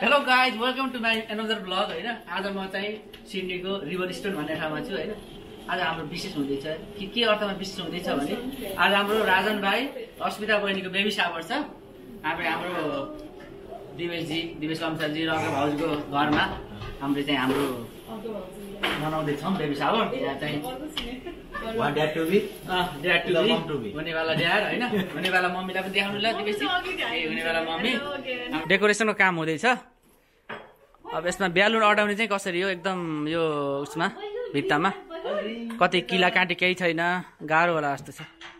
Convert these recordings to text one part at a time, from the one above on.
Hello guys, welcome to my another blog होइन। आज म चाहिँ सिडनीको रिभर स्टोन भन्ने ठाउँमा छु होइन। आज हाम्रो विशेष हुँदैछ। के अर्थमा विशेष हुँदैछ भने आज हाम्रो राजन भाइ अस्मिता बहिनीको बेबी शावर छ। हाम्रो दिवेश लम्सालजी र भाउजूको घरमा हामीले चाहिँ हाम्रो मनाउँदैछौँ बेबी शावर। यहाँ चाहिँ हुनेवाला ड्याड होइन, हुनेवाला मम्मीलाई पनि देखाउनु ल। दिवेशजी हुनेवाला मम्मी। डेकोरेसनको काम हुँदैछ। अब यसमा ब्यालुन अटाउने चाहिँ कसरी हो, एकदम यो उसमा भित्तामा कतै किला काँटी केही छैन, गाह्रो होला जस्तो छ।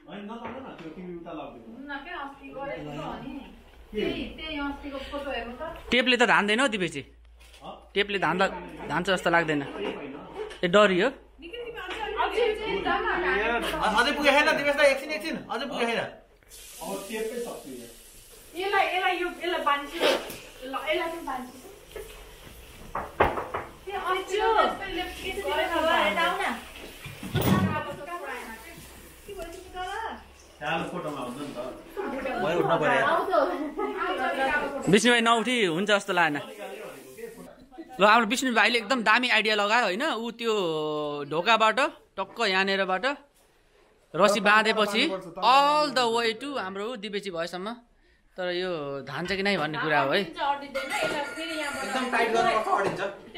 टेपले त धान्दैन हौ दिवेशजी, टेपले धान्छ जस्तो लाग्दैन। ए डरी हो। अझै पुगे छैन दिवेश दाइ, एकछिन अझै पुगे छैन। अब टेपै सक्छु यसलाई बान्छु ल, यसलाई पनि बान्छु। विष्णु भाइ नउठी हुन्छ जस्तो लागेन। ल हाम्रो विष्णु भाइले एकदम दामी आइडिया लगायो होइन। ऊ त्यो ढोकाबाट टक्क यहाँनिरबाट रसी बाँधेपछि अल द वे टु हाम्रो दिवेची भएसम्म। तर यो धान्छ कि नै भन्ने कुरा हो है। एकदम टाइट गरेर कस्तो अडिन्छ।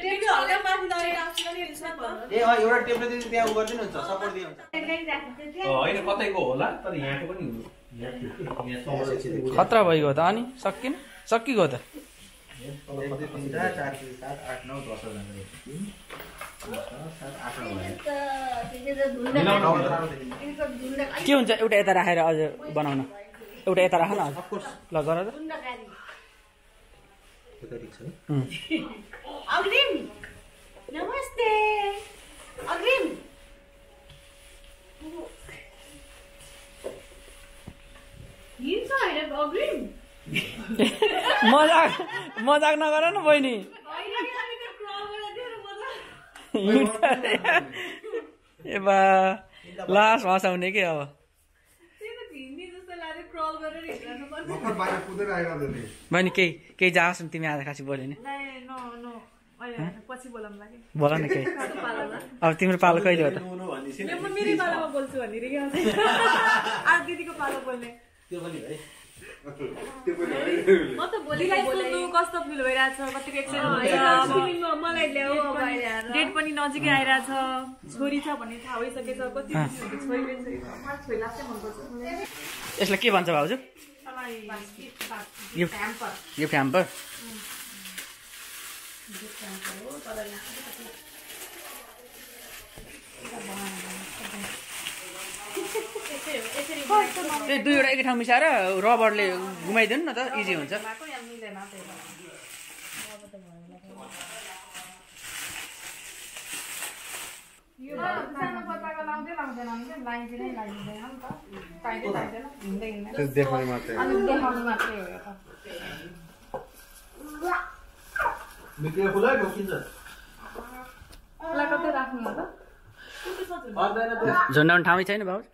ए एउटा टेपले चाहिँ त्यहाँ उ गर्दिनु हुन्छ, सपोर्ट दिनु हुन्छ। हैन कतैको होला, तर यहाँको पनि हो। खतरा भइगयो त अनि सकिगयो त। 1 2 3 4 5 6 7 8 9 10 के हुन्छ एउटा यता राखेर अझ बनाउन, एउटा यता राख न। ल गर त। अग्रिम नमस्ते। अग्रिम अग्रिम मजाक नगर न बहिनी। ए बा लास हँसाउने के अब। बहिनी केही जाओस् न, तिमी आज खासै बोल्यो नि। बोल न केही। अब तिम्रो पालो कहिले हो त? दिदीको पालो बोल्ने कस्तो फिल भइरहेछ, कतिको एक्साइटेड मलाई डेट पनि नजिकै आइरहेछ। छोरी छ भन्ने थाहा भइसकेछ। कति यसलाई के भन्छ भाउजू? यो फ्याम्पर। ए दुईवटा एकै ठाउँ मिसाएर रबरले घुमाइदिनु न त, इजी हुन्छ। झुन्डाउने ठाउँै छैन भाउ।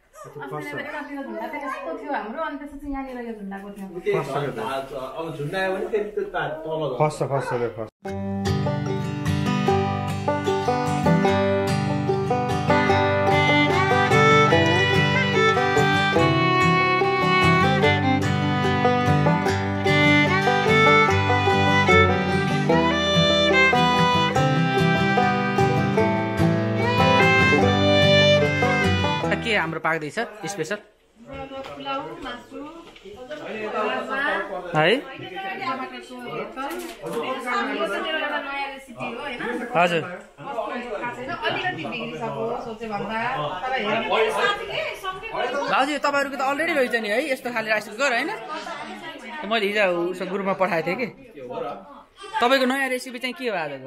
के हाम्रो पाक्दैछ स्पेसल है? हजुर भाउजू तपाईँहरूको त अलरेडी रहेछ नि है यस्तो खाले राइस कुकर होइन। मैले हिजो उसको ग्रुपमा पठाएको थिएँ कि। तपाईँको नयाँ रेसिपी चाहिँ के हो आजको?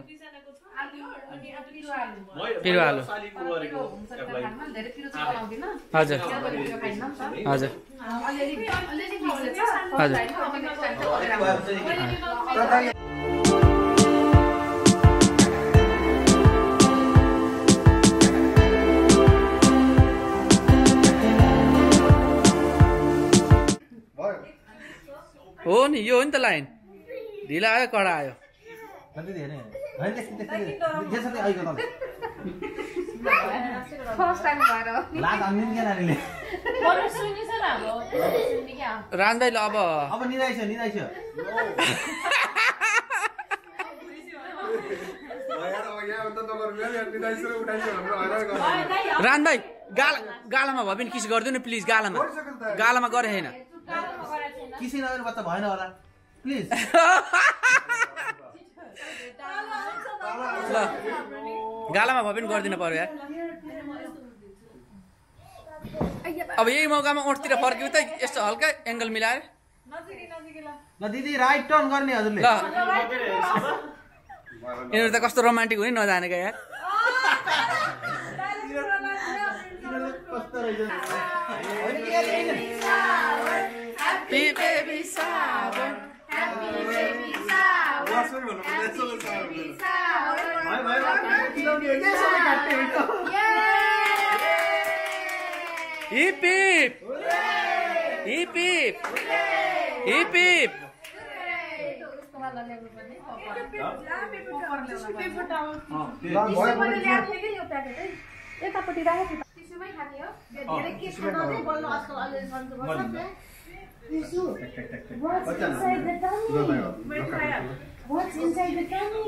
पिरो आलु। हजुर हजुर हजुर। हो नि, यो हो नि त लाइन। ढिला आयो कडा आयो। दिदी हेर्ने हैन त्यस्तै जेसले आइको त फर्स्ट टाइम भएर लाज आन्दिन के नानीले बोल्नु सुनिछ न अब सुन्ने क्या राज भाइ ल अब निदाइछ रान भाइ गालामा भए पनि किस गरिदिनु प्लिज गालामा गरे हैन किसै नगरेर बच्चा भएन होला प्लिज ल गालामा भए पनि गरिदिनु पर्यो यार अब यही मौकामा ओठतिर फर्क्यौ त यस्तो हल्का एंगल मिलाएर ल दिदी राइट टर्न गर्ने हजुरले ल यिनीहरु त कस्तो रोमान्टिक हुने नजानेका यार कस्तो रहेछ Happy baby shower Happy baby shower Hip hip Hip hip Hip hip यतापट्टि राखेको टिस्युमै खाने हो धेरै के खान चाहिँ बल्ल आजकल अलि सन्चो गर्छ tissue What's inside the tummy? What's inside the tummy?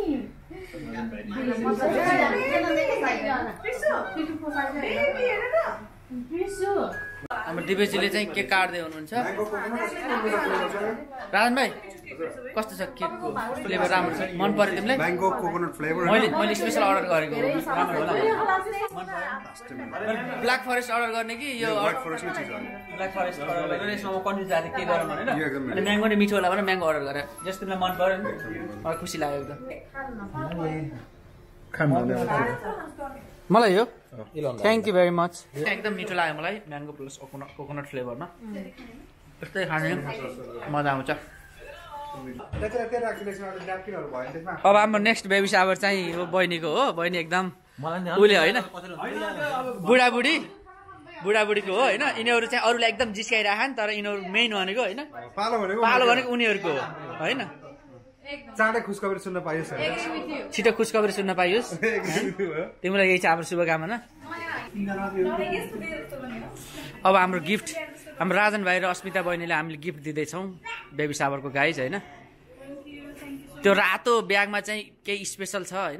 हाम्रो दिपेजीले चाहिँ केक काट्दै हुनुहुन्छ राजन भाइ कस्तो छ केकको फ्लेभर राम्रो छ मन पर्यो तिमीलाई म्याङ्गो कोकोनट फ्लेभर मैले स्पेशल अर्डर गरेको राम्रो होला ब्ल्याक फरेस्ट अर्डर गर्ने कि यो ब्ल्याक फरेस्टकै चिज हो ब्ल्याक फरेस्ट अर्डर गरेर यसमा म कन्फ्युज जाने के गरौँ भनेर अनि म्याङ्गो नै मिठो होला भनेर म्याङ्गो अर्डर गरेँ जस्तो तिमीलाई मन पर्यो नि मलाई खुसी लाग्यो एकदम मलाई यो थ्याङ्क यू भेरी मच एकदम मिठो लाग्यो मलाई म्याङ्गो प्लस कोकोनट फ्लेभरमा यस्तै खाने मजा आउँछ अब हाम्रो नेक्स्ट बेबी सावर चाहिँ हो बहिनीको हो बहिनी एकदम उसले होइन बुढाबुढीको हो होइन यिनीहरू चाहिँ अरूलाई एकदम जिस्काइराख नि तर यिनीहरू मेन भनेको होइन पालो भनेको उनीहरूको हो होइन चाँडै खुसखबरी सुन्न पाइयोस् छिटो खुसखबरी सुन्न पाइयोस् तिमीलाई यही छ हाम्रो शुभकामना अब हाम्रो गिफ्ट हाम्रो राजन भाइ र अस्मिता बहिनीले हामीले गिफ्ट दिँदैछौँ बेबी सावरको गाइज होइन त्यो रातो ब्यागमा चाहिँ केही स्पेसल छ होइन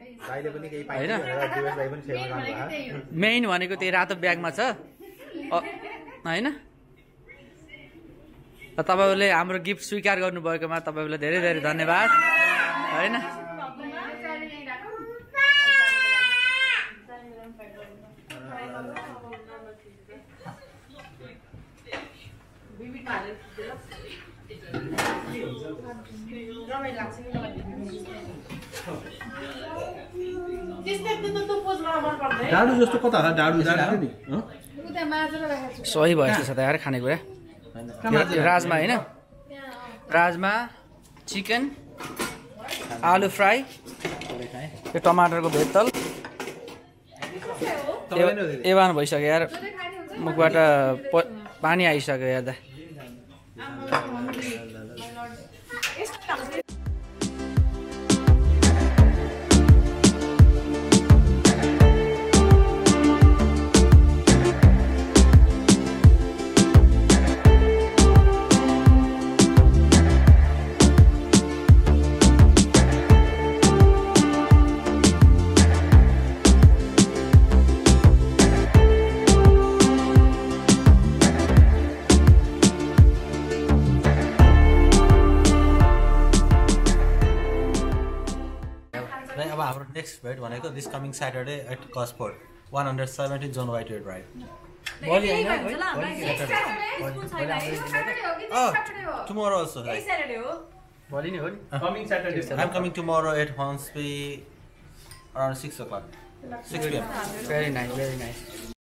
मेन भनेको त्यही रातो ब्यागमा छ होइन तपाईहरुले हाम्रो गिफ्ट स्वीकार गर्नुभएकोमा तपाईहरुलाई धेरै धेरै धन्यवाद हैन डाडु जस्तो कता छ डाडु नि सही भयो जस्तो छ त यार खानेकुरा राजमा हैन राजमा चिकन आलु फ्राई यो टमाटरको भेतल एवान भइसक्यो यार मुखबाट पानी आइसक्यो हेर्दा next right भनेको this coming Saturday at Gosport 117 John White Road right tomorrow also coming Saturday I'm coming tomorrow at Hornsby around 6 o'clock 6 p.m. very nice